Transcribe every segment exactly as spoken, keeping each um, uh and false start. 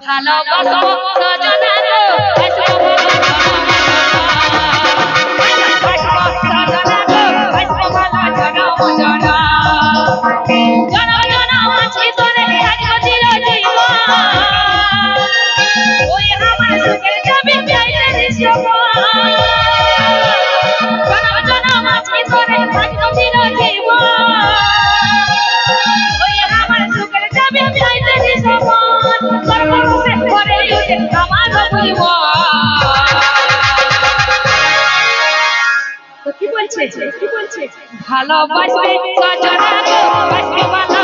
ভালোবাসো সজনা গো আসবো ভালোবাসবে সজনা গো আসবো ভালো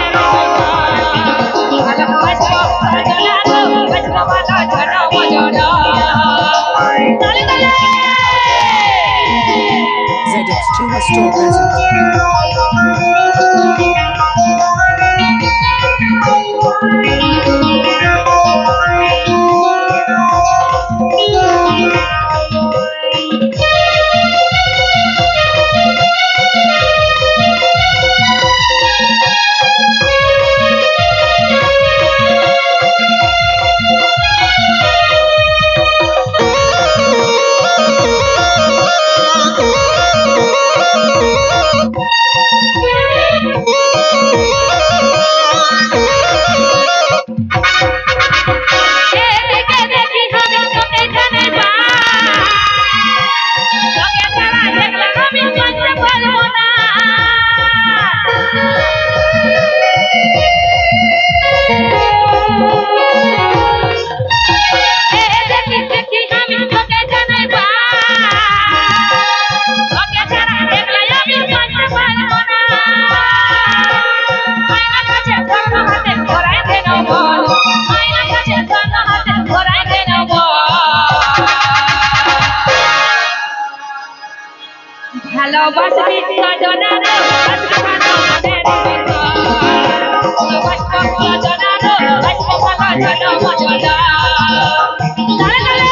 ভালোবাসবো সজনা গো আসবো ভালো জন মজনা তালে তালে Z X two Store presents. ভালোবাসবি সজনা গো আসবো ভালো ভালোবাসবো সজনা গো আসবো ভালো জন মজনা তালে তালে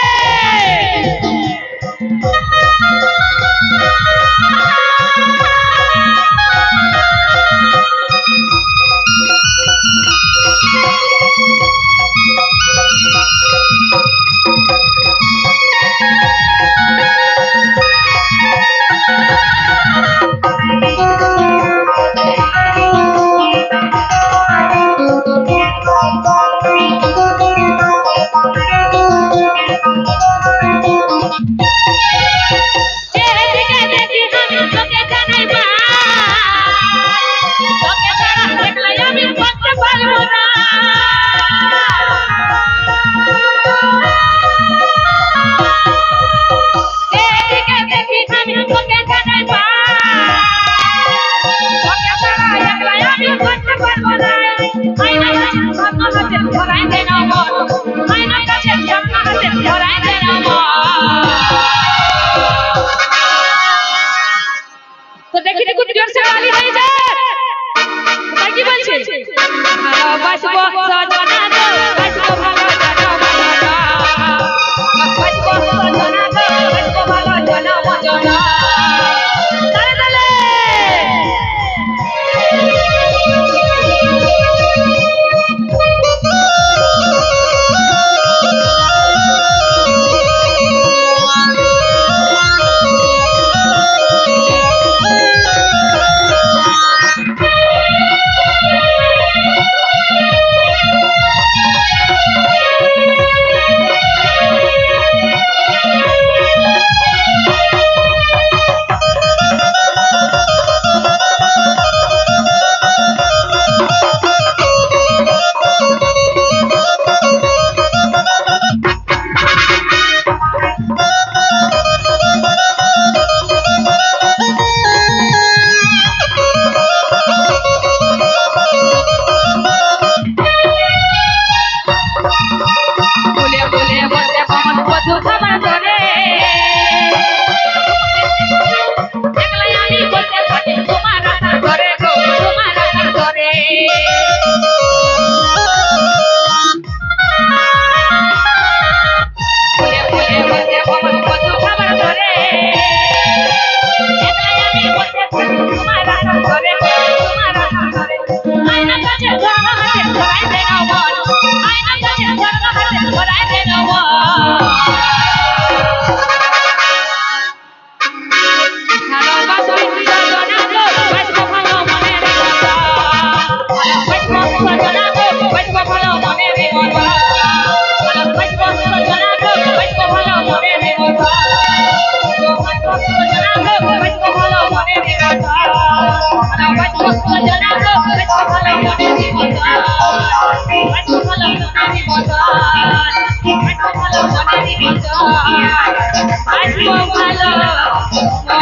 তো দেখি দেখুন জোর সে গালি হয়ে যায় তাই কি বলছে ভালোবাসবো সজনা গো আসবো ভালো জন মজনা ভালোবাসবো সজনা গো আসবো ভালো জন মজনা তালে তালে বাসবো ভালো